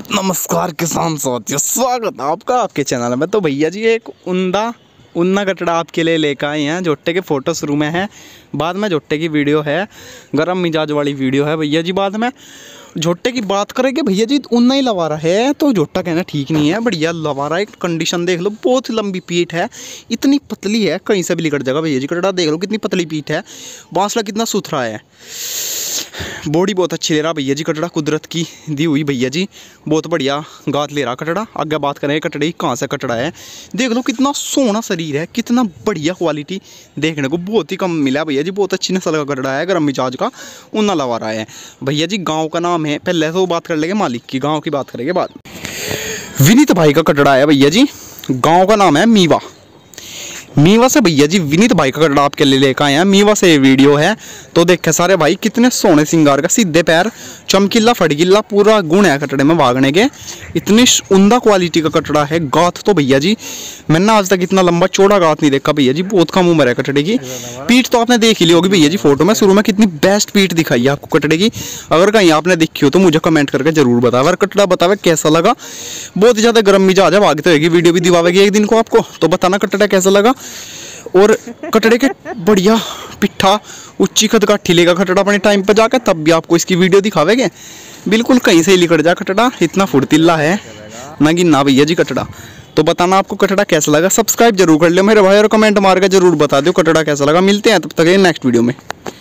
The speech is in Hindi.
नमस्कार किसान साथियों, स्वागत है आपका आपके चैनल में। तो भैया जी एक उन्ना कटड़ा आपके लिए लेकर आए हैं। जोट्टे के फ़ोटो शुरू में है, बाद में जोट्टे की वीडियो है, गर्म मिजाज वाली वीडियो है भैया जी। बाद में जोट्टे की बात करेंगे भैया जी। उन्ना ही लवारा है तो जोट्टा कहना ठीक नहीं है, बढ़िया लवारा है। कंडीशन देख लो, बहुत लंबी पीठ है, इतनी पतली है कहीं से भी लिकट जाएगा भैया जी। कटड़ा देख लो कितनी पतली पीठ है, बांसला कितना सुथरा है, बॉडी बहुत अच्छी ले रहा भैया जी। कटड़ा कुदरत की दी हुई भैया जी, बहुत बढ़िया गात ले रहा कटड़ा। आगे बात करें कटड़े की, कहाँ से कटड़ा है देख लो, कितना सोना शरीर है, कितना बढ़िया क्वालिटी देखने को बहुत ही कम मिला भैया जी। बहुत अच्छी नस्ल का कटड़ा है, गर्म मिजाज का उन्ना लवा रहा है भैया जी। गांव का नाम है, पहले तो बात कर लेंगे मालिक की, गाँव की बात करेंगे बाद। विनीत भाई का कटड़ा है भैया जी, गाँव का नाम है मीवा। मीवा से भैया जी विनीत भाई का कटड़ा आपके लिए लेकर आए हैं। मीवा से ये वीडियो है तो देखे सारे भाई, कितने सोने सिंगार का, सीधे पैर, चमकीला फटगिल्ला, पूरा गुण है कटड़े में भागने के। इतनी उमदा क्वालिटी का कटड़ा है। गात तो भैया जी मैंने आज तक इतना लंबा चौड़ा गात नहीं देखा भैया जी, बहुत कम उम्र है कटड़े की। पीठ तो आपने देख ही ली होगी भैया जी फोटो में, शुरू में कितनी बेस्ट पीठ दिखाई है आपको कटड़े की। अगर कहीं आपने देखी हो तो मुझे कमेंट करके जरूर बताओ। अगर कटड़ा बतावे कैसा लगा, बहुत ही ज़्यादा गर्म मिजाज है, भागते होगी, वीडियो भी दिवाएगी एक दिन को आपको, तो बताना कटड़ा कैसा लगा। और कटड़े के बढ़िया पिट्ठा, उच्ची कदकाठी लेगा कटड़ा अपने टाइम पर जाकर, तब भी आपको इसकी वीडियो दिखावेंगे। बिल्कुल कहीं से ही लिकट जा कटड़ा, इतना फुर्तीला है ना कि ना भैया जी कटड़ा। तो बताना आपको कटड़ा कैसा लगा, सब्सक्राइब जरूर कर लियो मेरे भाई, और कमेंट मार के जरूर बता दो कटड़ा कैसा लगा। मिलते हैं तब तक नेक्स्ट वीडियो में।